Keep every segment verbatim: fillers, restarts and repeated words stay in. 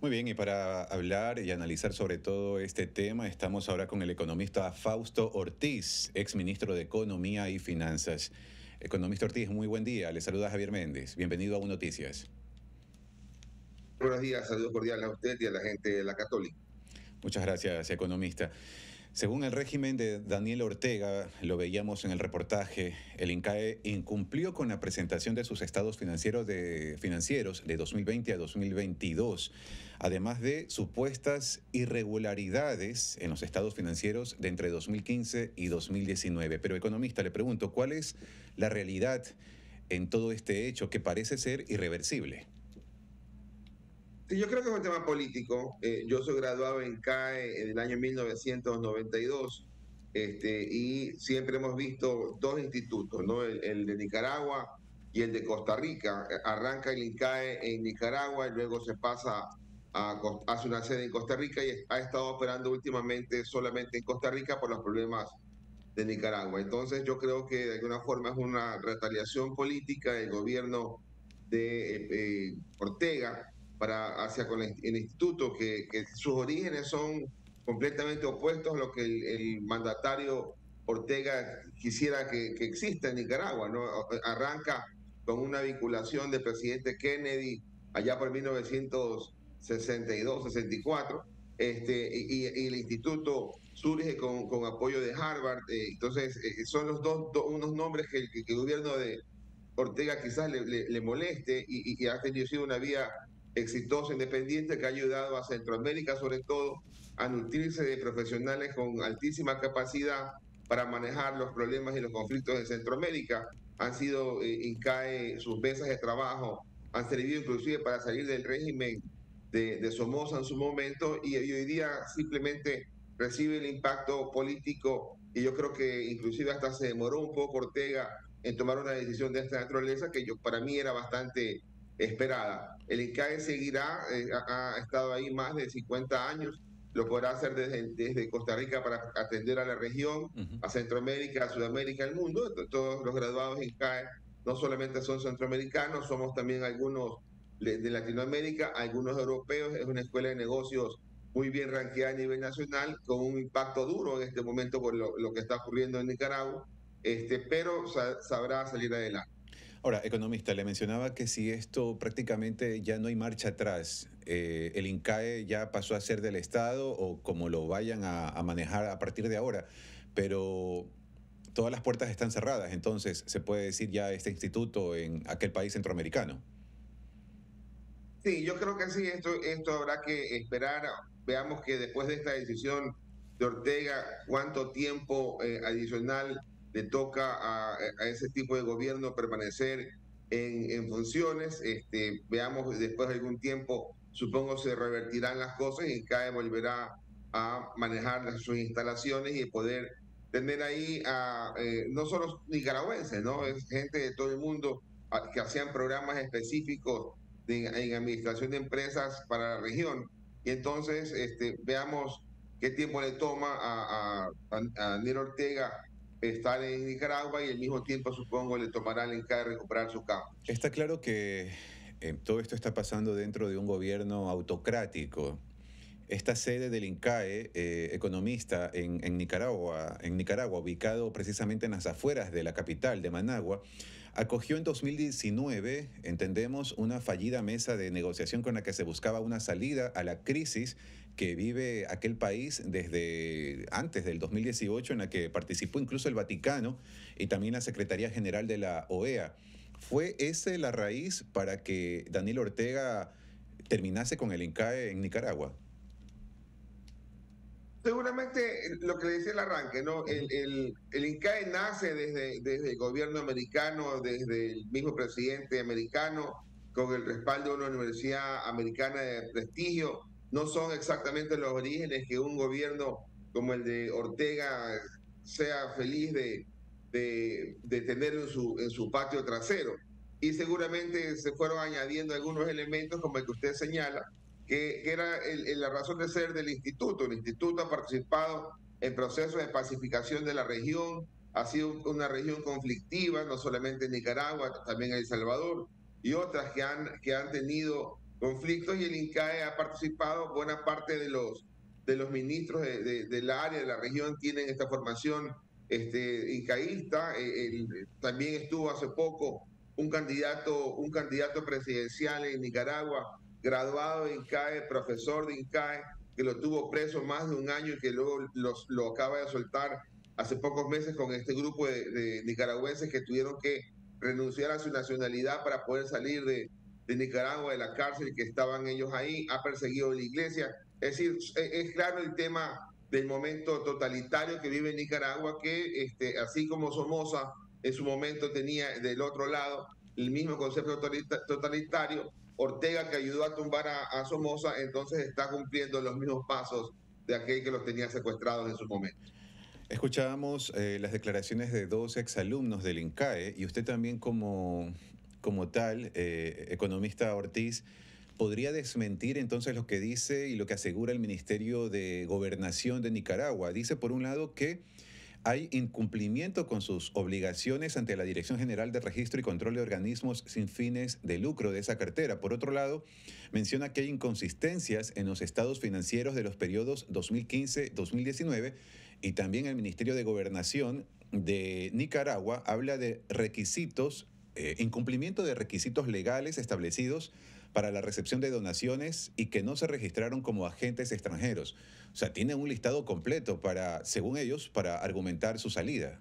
Muy bien, y para hablar y analizar sobre todo este tema, estamos ahora con el economista Fausto Ortiz, exministro de Economía y Finanzas. Economista Ortiz, muy buen día. Le saluda Javier Méndez. Bienvenido a U Noticias. Buenos días, saludos cordiales a usted y a la gente de la Católica. Muchas gracias, economista. Según el régimen de Daniel Ortega, lo veíamos en el reportaje, el INCAE incumplió con la presentación de sus estados financieros de, financieros de dos mil veinte a dos mil veintidós, además de supuestas irregularidades en los estados financieros de entre dos mil quince y dos mil diecinueve. Pero, economista, le pregunto, ¿cuál es la realidad en todo este hecho que parece ser irreversible? Sí, yo creo que es un tema político. Eh, yo soy graduado en C A E en el año mil novecientos noventa y dos este, y siempre hemos visto dos institutos, ¿no? El, el de Nicaragua y el de Costa Rica. Arranca el INCAE en Nicaragua y luego se pasa a, hace una sede en Costa Rica y ha estado operando últimamente solamente en Costa Rica por los problemas de Nicaragua. Entonces yo creo que de alguna forma es una retaliación política del gobierno de eh, eh, Ortega para hacia con el, el instituto, que, que, sus orígenes son completamente opuestos a lo que el, el mandatario Ortega quisiera que, que exista en Nicaragua, ¿no? Arranca con una vinculación del presidente Kennedy allá por mil novecientos sesenta y dos, sesenta y cuatro, este, y, y el instituto surge con, con apoyo de Harvard. Eh, entonces, eh, son los dos, do, unos nombres que, que, que el gobierno de Ortega quizás le, le, le moleste y, y, ha tenido sido una vía exitosa, independiente, que ha ayudado a Centroamérica, sobre todo, a nutrirse de profesionales con altísima capacidad para manejar los problemas y los conflictos de Centroamérica. Han sido eh, INCAE, sus mesas de trabajo han servido inclusive para salir del régimen de, de Somoza en su momento, y, y hoy día simplemente recibe el impacto político, y yo creo que inclusive hasta se demoró un poco Ortega en tomar una decisión de esta naturaleza, que yo, para mí era bastante esperada. El INCAE seguirá, eh, ha, ha estado ahí más de cincuenta años, lo podrá hacer desde, desde Costa Rica para atender a la región, uh-huh. a Centroamérica, a Sudamérica, al mundo. Todos los graduados en INCAE no solamente son centroamericanos, somos también algunos de Latinoamérica, algunos europeos. Es una escuela de negocios muy bien ranqueada a nivel nacional, con un impacto duro en este momento por lo, lo que está ocurriendo en Nicaragua, este, pero sa sabrá salir adelante. Ahora, economista, le mencionaba que si esto prácticamente ya no hay marcha atrás, eh, el INCAE ya pasó a ser del Estado o como lo vayan a, a manejar a partir de ahora, pero todas las puertas están cerradas, entonces se puede decir ya este instituto en aquel país centroamericano. Sí, yo creo que sí, esto, esto habrá que esperar. Veamos que después de esta decisión de Ortega, cuánto tiempo eh, adicional le toca a, a, ese tipo de gobierno permanecer en, en funciones. Este, veamos después de algún tiempo, supongo se revertirán las cosas y CAE volverá a manejar sus instalaciones y poder tener ahí a eh, no solo nicaragüenses, ¿no? Es gente de todo el mundo a, que hacían programas específicos de, en administración de empresas para la región. Y entonces este, veamos qué tiempo le toma a, a, a Daniel Ortega estar en Nicaragua, y al mismo tiempo supongo le tomará al INCAE recuperar su campo. Está claro que eh, todo esto está pasando dentro de un gobierno autocrático. Esta sede del INCAE, eh, economista, en, en, Nicaragua, en Nicaragua, ubicado precisamente en las afueras de la capital, de Managua, acogió en dos mil diecinueve, entendemos, una fallida mesa de negociación con la que se buscaba una salida a la crisis que vive aquel país desde antes del dos mil dieciocho, en la que participó incluso el Vaticano y también la Secretaría General de la O E A. ¿Fue esa la raíz para que Daniel Ortega terminase con el INCAE en Nicaragua? Seguramente lo que le decía el arranque, ¿no? El, el, el INCAE nace desde, desde el gobierno americano, desde el mismo presidente americano, con el respaldo de una universidad americana de prestigio. No son exactamente los orígenes que un gobierno como el de Ortega sea feliz de, de, de tener en su, en su patio trasero. Y seguramente se fueron añadiendo algunos elementos, como el que usted señala, que, que era el, el, la razón de ser del instituto. El instituto ha participado en procesos de pacificación de la región, ha sido una región conflictiva, no solamente en Nicaragua, también en El Salvador, y otras que han, que han tenido conflictos, y el INCAE ha participado. Buena parte de los, de los ministros de, de, del área, de la región, tienen esta formación este, incaísta. Eh, el, también estuvo hace poco un candidato, un candidato presidencial en Nicaragua, graduado de INCAE, profesor de INCAE, que lo tuvo preso más de un año y que luego los, lo acaba de soltar hace pocos meses con este grupo de, de nicaragüenses que tuvieron que renunciar a su nacionalidad para poder salir de, de Nicaragua, de la cárcel que estaban ellos ahí. Ha perseguido a la iglesia. Es decir, es claro el tema del momento totalitario que vive Nicaragua, que este, así como Somoza en su momento tenía del otro lado el mismo concepto totalitario, Ortega, que ayudó a tumbar a, a Somoza, entonces está cumpliendo los mismos pasos de aquel que los tenía secuestrados en su momento. Escuchábamos eh, las declaraciones de dos exalumnos del INCAE y usted también como, como tal, eh, economista Ortiz, ¿podría desmentir entonces lo que dice y lo que asegura el Ministerio de Gobernación de Nicaragua? Dice, por un lado, que hay incumplimiento con sus obligaciones ante la Dirección General de Registro y Control de Organismos sin fines de lucro de esa cartera. Por otro lado, menciona que hay inconsistencias en los estados financieros de los periodos dos mil quince a dos mil diecinueve y también el Ministerio de Gobernación de Nicaragua habla de requisitos, eh, incumplimiento de requisitos legales establecidos para la recepción de donaciones y que no se registraron como agentes extranjeros. O sea, tienen un listado completo para, según ellos, para argumentar su salida.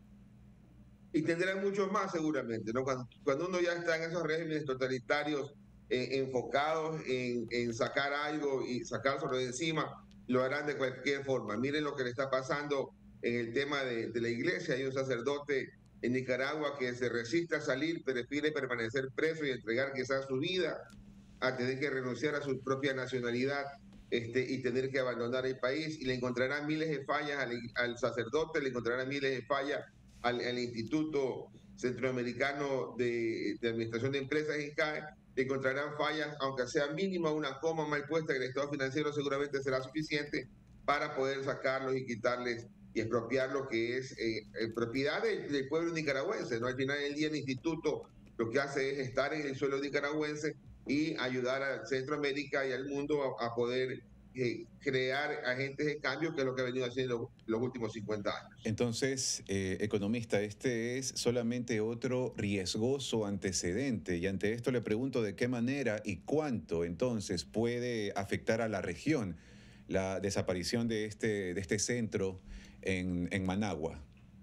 Y tendrán muchos más seguramente, ¿no? Cuando, cuando uno ya está en esos regímenes totalitarios eh, enfocados en, en sacar algo y sacárselo de encima, lo harán de cualquier forma. Miren lo que le está pasando en el tema de, de la iglesia. Hay un sacerdote en Nicaragua que se resiste a salir, prefiere permanecer preso y entregar quizás su vida a tener que renunciar a su propia nacionalidad este, y tener que abandonar el país. Y le encontrarán miles de fallas al, al sacerdote, le encontrarán miles de fallas al, al Instituto Centroamericano de, de Administración de Empresas, INCAE, le encontrarán fallas, aunque sea mínima, una coma mal puesta en el estado financiero seguramente será suficiente para poder sacarlos y quitarles y expropiar lo que es eh, propiedad del, del pueblo nicaragüense, ¿no? Al final del día el instituto lo que hace es estar en el suelo nicaragüense y ayudar a Centroamérica y al mundo a, a poder eh, crear agentes de cambio, que es lo que ha venido haciendo los últimos cincuenta años. Entonces, eh, economista, este es solamente otro riesgoso antecedente y ante esto le pregunto de qué manera y cuánto entonces puede afectar a la región la desaparición de este, de este centro en, en Managua.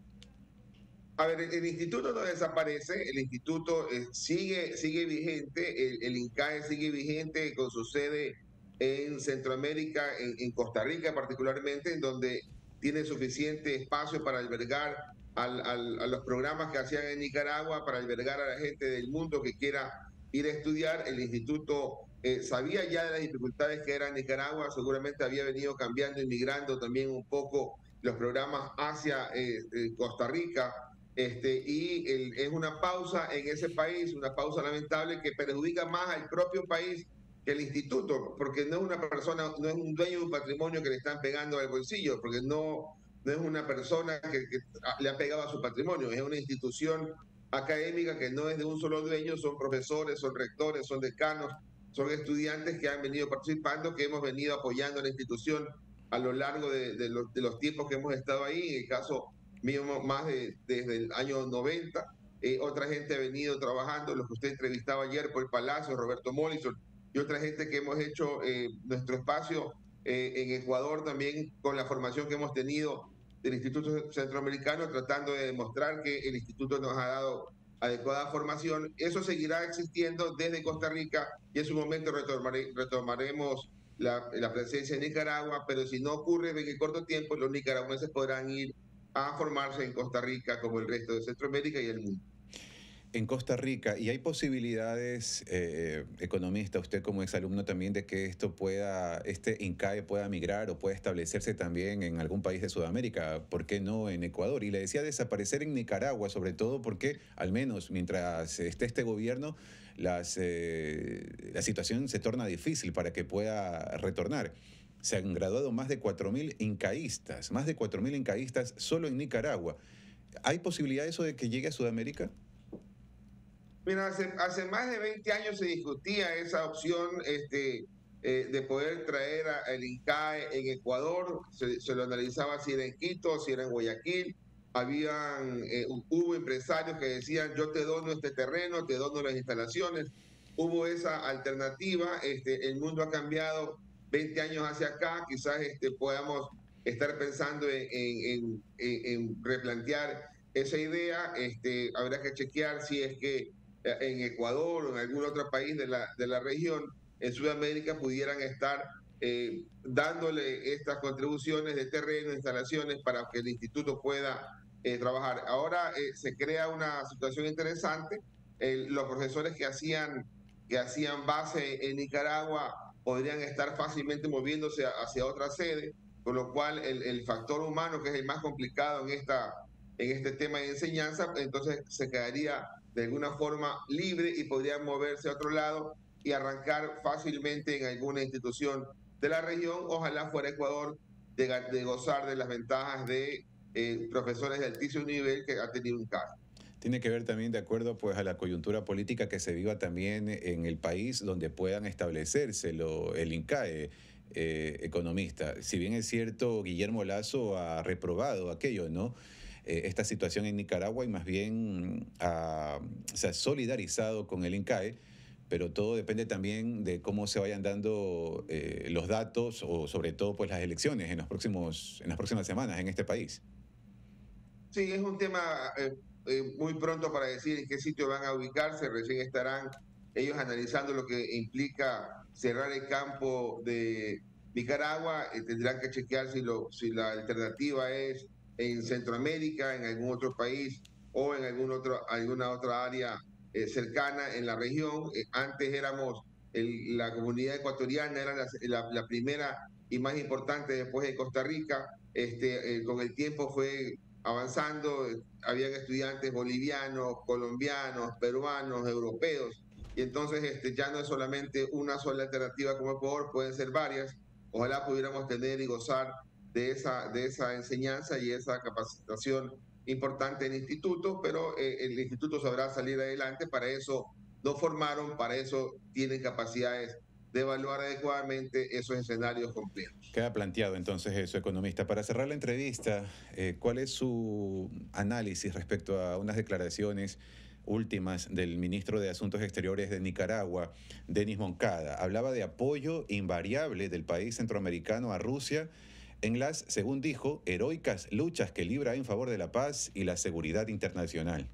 A ver, el, el instituto no desaparece, el instituto eh, sigue, sigue vigente, el, el INCAE sigue vigente con su sede en Centroamérica, en, en Costa Rica particularmente, en donde tiene suficiente espacio para albergar al, al, a los programas que hacían en Nicaragua, para albergar a la gente del mundo que quiera ir a estudiar. El instituto eh, sabía ya de las dificultades que era Nicaragua, seguramente había venido cambiando y migrando también un poco los programas hacia eh, eh, Costa Rica. Este, y el, es una pausa en ese país, una pausa lamentable que perjudica más al propio país que el instituto, porque no es una persona, no es un dueño de un patrimonio que le están pegando al bolsillo, porque no, no es una persona que, que le ha pegado a su patrimonio, es una institución académica que no es de un solo dueño, son profesores, son rectores, son decanos, son estudiantes que han venido participando, que hemos venido apoyando a la institución a lo largo de, de, los, de los tiempos que hemos estado ahí. En el caso mío, más de, desde el año noventa. Eh, otra gente ha venido trabajando, los que usted entrevistaba ayer, por el Palacio, Roberto Mollison, y otra gente que hemos hecho eh, nuestro espacio eh, en Ecuador también con la formación que hemos tenido del Instituto Centroamericano, tratando de demostrar que el instituto nos ha dado adecuada formación. Eso seguirá existiendo desde Costa Rica y en su momento retomare, retomaremos la, la presencia en Nicaragua, pero si no ocurre en el corto tiempo, los nicaragüenses podrán ir a formarse en Costa Rica como el resto de Centroamérica y el mundo. En Costa Rica, ¿y hay posibilidades, eh, economista, usted como exalumno también, de que esto pueda, este INCAE pueda migrar o pueda establecerse también en algún país de Sudamérica? ¿Por qué no en Ecuador? Y le decía desaparecer en Nicaragua, sobre todo porque, al menos mientras esté este gobierno, las, eh, la situación se torna difícil para que pueda retornar. Se han graduado más de cuatro mil incaístas, más de cuatro mil incaístas solo en Nicaragua. ¿Hay posibilidad de eso de que llegue a Sudamérica? Mira, hace, hace más de veinte años se discutía esa opción este, eh, de poder traer a, el INCAE en Ecuador. Se, se, lo analizaba si era en Quito, si era en Guayaquil. Habían, eh, hubo empresarios que decían, yo te dono este terreno, te dono las instalaciones. Hubo esa alternativa. Este, el mundo ha cambiado veinte años hacia acá. Quizás este, podamos estar pensando en, en, en, en replantear esa idea. Este, habrá que chequear si es que en Ecuador o en algún otro país de la, de la región, en Sudamérica, pudieran estar eh, dándole estas contribuciones de terreno, instalaciones, para que el instituto pueda eh, trabajar. Ahora eh, se crea una situación interesante. Eh, los profesores que hacían, que hacían base en Nicaragua podrían estar fácilmente moviéndose hacia otra sede, con lo cual el, el factor humano, que es el más complicado en, esta, en este tema de enseñanza, entonces se quedaría de alguna forma libre y podrían moverse a otro lado y arrancar fácilmente en alguna institución de la región. Ojalá fuera Ecuador de, de gozar de las ventajas de eh, profesores de altísimo nivel que ha tenido un caso. Tiene que ver también de acuerdo pues a la coyuntura política que se viva también en el país donde puedan establecerse lo, el INCAE. Eh, economista. Si bien es cierto, Guillermo Lasso ha reprobado aquello, ¿no? Eh, esta situación en Nicaragua y más bien ha, se ha solidarizado con el INCAE, pero todo depende también de cómo se vayan dando eh, los datos o sobre todo pues las elecciones en, los próximos, en las próximas semanas en este país. Sí, es un tema eh, eh, muy pronto para decir en qué sitio van a ubicarse. Recién estarán ellos analizando lo que implica cerrar el campo de Nicaragua. Eh, tendrán que chequear si, lo, si la alternativa es en Centroamérica, en algún otro país o en algún otro, alguna otra área eh, cercana en la región. Eh, antes éramos, el, la comunidad ecuatoriana era la, la, la, primera y más importante después de Costa Rica. Este, eh, con el tiempo fue avanzando, habían estudiantes bolivianos, colombianos, peruanos, europeos, y entonces este, ya no es solamente una sola alternativa como Ecuador, pueden ser varias. Ojalá pudiéramos tener y gozar de esa, de esa enseñanza y esa capacitación importante en el instituto, pero eh, el instituto sabrá salir adelante. Para eso no formaron, para eso tienen capacidades de evaluar adecuadamente esos escenarios complejos. Queda planteado entonces eso, economista. Para cerrar la entrevista, eh, ¿cuál es su análisis respecto a unas declaraciones últimas del ministro de Asuntos Exteriores de Nicaragua, Denis Moncada? Hablaba de apoyo invariable del país centroamericano a Rusia en las, según dijo, heroicas luchas que libra en favor de la paz y la seguridad internacional.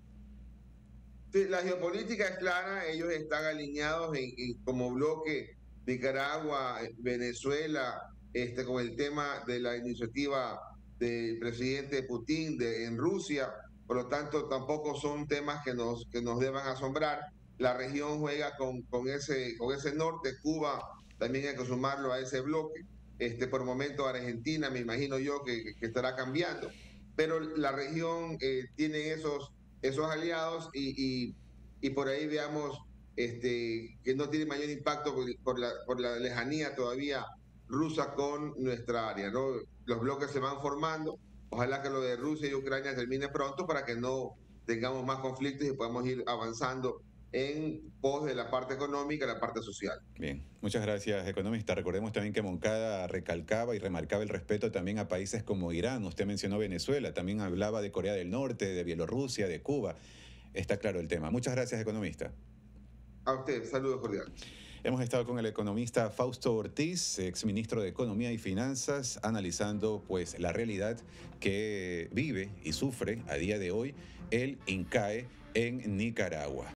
Sí, la geopolítica es clara. Ellos están alineados en, en, como bloque Nicaragua, Venezuela, este, con el tema de la iniciativa del presidente Putin de, en Rusia. Por lo tanto, tampoco son temas que nos, que nos deban asombrar. La región juega con, con, ese, con ese norte. Cuba también hay que sumarlo a ese bloque. Este, por el momento Argentina, me imagino yo que, que estará cambiando. Pero la región eh, tiene esos esos aliados y, y, y por ahí veamos este, que no tiene mayor impacto por, por, la, por la lejanía todavía rusa con nuestra área, ¿no? Los bloques se van formando. Ojalá que lo de Rusia y Ucrania termine pronto para que no tengamos más conflictos y podamos ir avanzando en pos de la parte económica y la parte social. Bien, muchas gracias, economista. Recordemos también que Moncada recalcaba y remarcaba el respeto también a países como Irán. Usted mencionó Venezuela, también hablaba de Corea del Norte, de Bielorrusia, de Cuba. Está claro el tema. Muchas gracias, economista. A usted, saludos cordiales. Hemos estado con el economista Fausto Ortiz, exministro de Economía y Finanzas, analizando pues la realidad que vive y sufre a día de hoy el INCAE en Nicaragua.